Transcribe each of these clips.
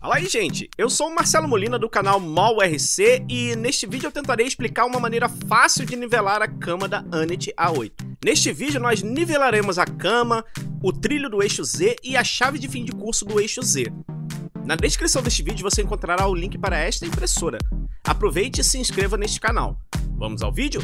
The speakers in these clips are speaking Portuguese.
Fala aí, gente! Eu sou o Marcelo Molina do canal MolRC e neste vídeo eu tentarei explicar uma maneira fácil de nivelar a cama da Anet A8. Neste vídeo nós nivelaremos a cama, o trilho do eixo Z e a chave de fim de curso do eixo Z. Na descrição deste vídeo você encontrará o link para esta impressora. Aproveite e se inscreva neste canal. Vamos ao vídeo?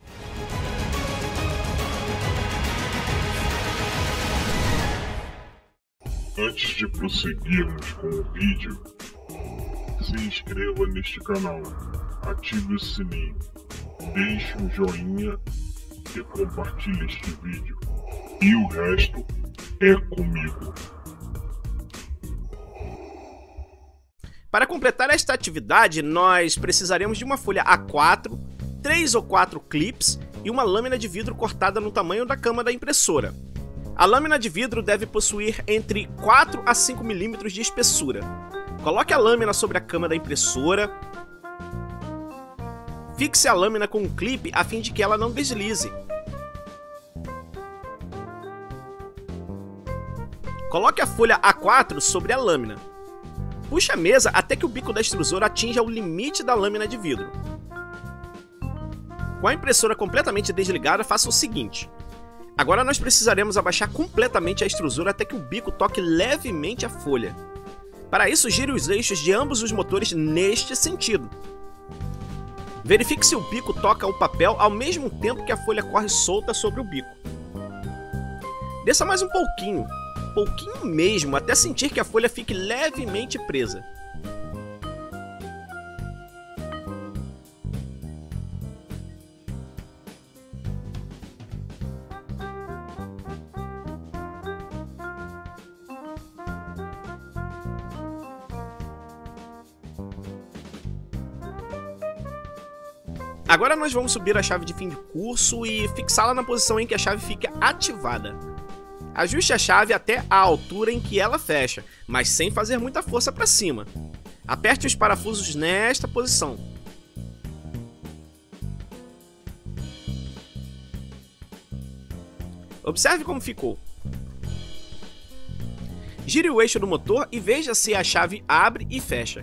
Antes de prosseguirmos com o vídeo, se inscreva neste canal, ative o sininho, deixe um joinha e compartilhe este vídeo. E o resto é comigo. Para completar esta atividade, nós precisaremos de uma folha A4, 3 ou 4 clips e uma lâmina de vidro cortada no tamanho da cama da impressora. A lâmina de vidro deve possuir entre 4 a 5 mm de espessura. Coloque a lâmina sobre a cama da impressora. Fixe a lâmina com um clipe a fim de que ela não deslize. Coloque a folha A4 sobre a lâmina. Puxe a mesa até que o bico da extrusora atinja o limite da lâmina de vidro. Com a impressora completamente desligada, faça o seguinte. Agora nós precisaremos abaixar completamente a extrusora até que o bico toque levemente a folha. Para isso, gire os eixos de ambos os motores neste sentido. Verifique se o bico toca o papel ao mesmo tempo que a folha corre solta sobre o bico. Desça mais um pouquinho mesmo, até sentir que a folha fique levemente presa. Agora nós vamos subir a chave de fim de curso e fixá-la na posição em que a chave fica ativada. Ajuste a chave até a altura em que ela fecha, mas sem fazer muita força para cima. Aperte os parafusos nesta posição. Observe como ficou. Gire o eixo do motor e veja se a chave abre e fecha.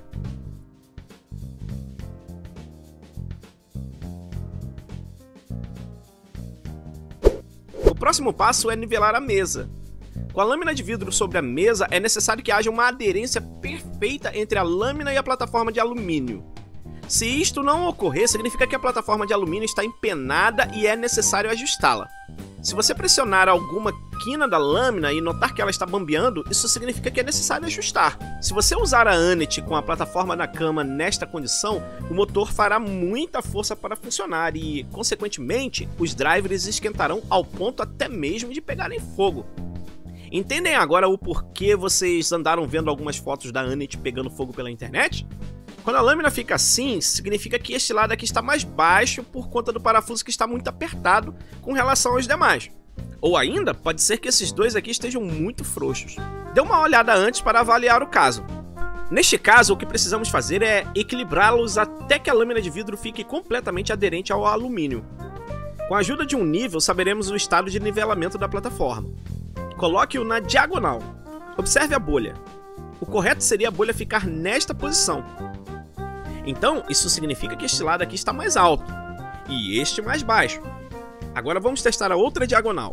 O próximo passo é nivelar a mesa. Com a lâmina de vidro sobre a mesa, é necessário que haja uma aderência perfeita entre a lâmina e a plataforma de alumínio. Se isto não ocorrer, significa que a plataforma de alumínio está empenada e é necessário ajustá-la. Se você pressionar alguma quina da lâmina e notar que ela está bambeando, isso significa que é necessário ajustar. Se você usar a Anet com a plataforma na cama nesta condição, o motor fará muita força para funcionar e, consequentemente, os drivers esquentarão ao ponto até mesmo de pegarem fogo. Entendem agora o porquê vocês andaram vendo algumas fotos da Anet pegando fogo pela internet? Quando a lâmina fica assim, significa que este lado aqui está mais baixo por conta do parafuso que está muito apertado com relação aos demais. Ou ainda, pode ser que esses dois aqui estejam muito frouxos. Dê uma olhada antes para avaliar o caso. Neste caso, o que precisamos fazer é equilibrá-los até que a lâmina de vidro fique completamente aderente ao alumínio. Com a ajuda de um nível, saberemos o estado de nivelamento da plataforma. Coloque-o na diagonal. Observe a bolha. O correto seria a bolha ficar nesta posição. Então, isso significa que este lado aqui está mais alto e este mais baixo. Agora vamos testar a outra diagonal.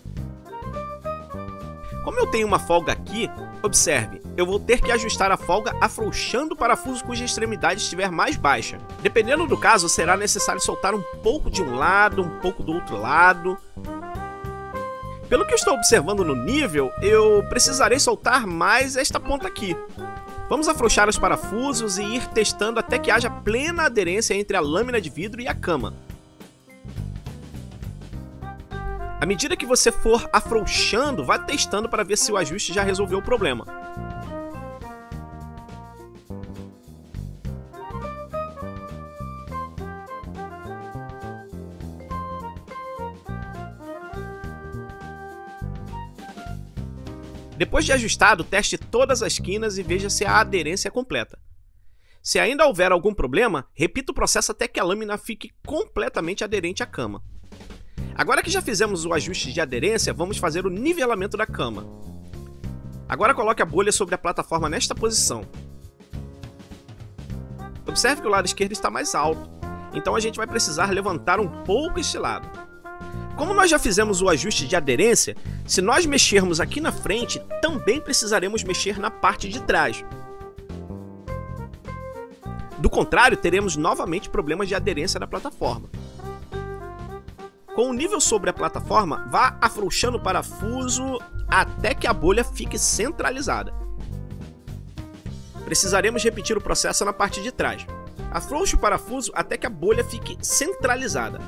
Como eu tenho uma folga aqui, observe, eu vou ter que ajustar a folga afrouxando o parafuso cuja extremidade estiver mais baixa. Dependendo do caso, será necessário soltar um pouco de um lado, um pouco do outro lado. Pelo que eu estou observando no nível, eu precisarei soltar mais esta ponta aqui. Vamos afrouxar os parafusos e ir testando até que haja plena aderência entre a lâmina de vidro e a cama. À medida que você for afrouxando, vá testando para ver se o ajuste já resolveu o problema. Depois de ajustado, teste todas as quinas e veja se a aderência é completa. Se ainda houver algum problema, repita o processo até que a lâmina fique completamente aderente à cama. Agora que já fizemos o ajuste de aderência, vamos fazer o nivelamento da cama. Agora coloque a bolha sobre a plataforma nesta posição. Observe que o lado esquerdo está mais alto, então a gente vai precisar levantar um pouco este lado. Como nós já fizemos o ajuste de aderência, se nós mexermos aqui na frente, também precisaremos mexer na parte de trás. Do contrário, teremos novamente problemas de aderência da plataforma. Com o nível sobre a plataforma, vá afrouxando o parafuso até que a bolha fique centralizada. Precisaremos repetir o processo na parte de trás. Afrouxe o parafuso até que a bolha fique centralizada.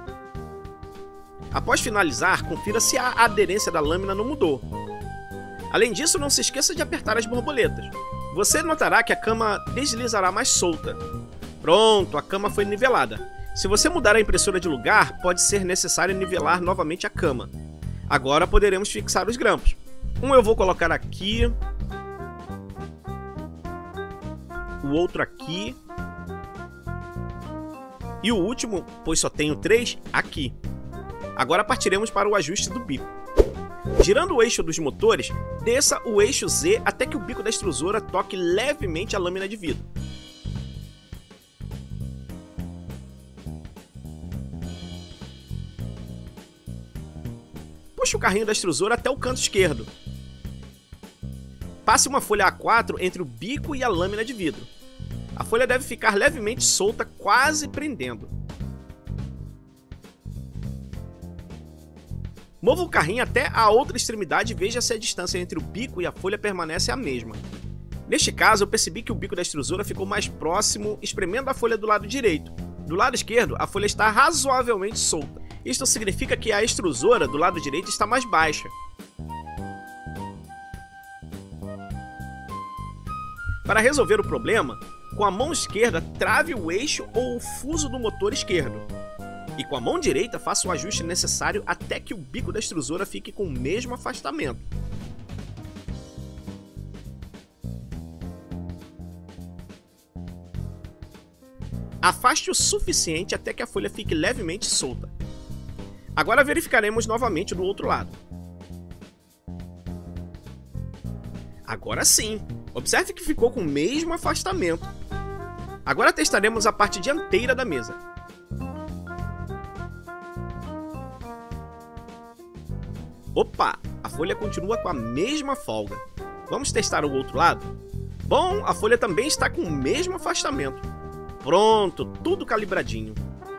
Após finalizar, confira se a aderência da lâmina não mudou. Além disso, não se esqueça de apertar as borboletas. Você notará que a cama deslizará mais solta. Pronto, a cama foi nivelada. Se você mudar a impressora de lugar, pode ser necessário nivelar novamente a cama. Agora poderemos fixar os grampos. Um eu vou colocar aqui, o outro aqui, e o último, pois só tenho 3, aqui. Agora partiremos para o ajuste do bico. Girando o eixo dos motores, desça o eixo Z até que o bico da extrusora toque levemente a lâmina de vidro. Puxe o carrinho da extrusora até o canto esquerdo. Passe uma folha A4 entre o bico e a lâmina de vidro. A folha deve ficar levemente solta, quase prendendo. Mova o carrinho até a outra extremidade e veja se a distância entre o bico e a folha permanece a mesma. Neste caso, eu percebi que o bico da extrusora ficou mais próximo, espremendo a folha do lado direito. Do lado esquerdo, a folha está razoavelmente solta. Isto significa que a extrusora do lado direito está mais baixa. Para resolver o problema, com a mão esquerda, trave o eixo ou o fuso do motor esquerdo. E com a mão direita, faça o ajuste necessário até que o bico da extrusora fique com o mesmo afastamento. Afaste o suficiente até que a folha fique levemente solta. Agora verificaremos novamente do outro lado. Agora sim! Observe que ficou com o mesmo afastamento. Agora testaremos a parte dianteira da mesa. Opa! A folha continua com a mesma folga. Vamos testar o outro lado? Bom, a folha também está com o mesmo afastamento. Pronto, tudo calibradinho.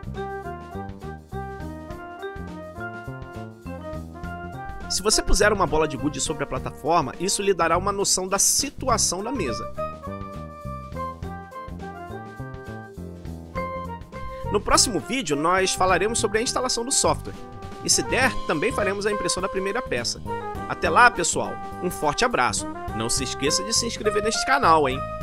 Se você puser uma bola de gude sobre a plataforma, isso lhe dará uma noção da situação da mesa. No próximo vídeo, nós falaremos sobre a instalação do software. E se der, também faremos a impressão da primeira peça. Até lá, pessoal, um forte abraço. Não se esqueça de se inscrever neste canal, hein?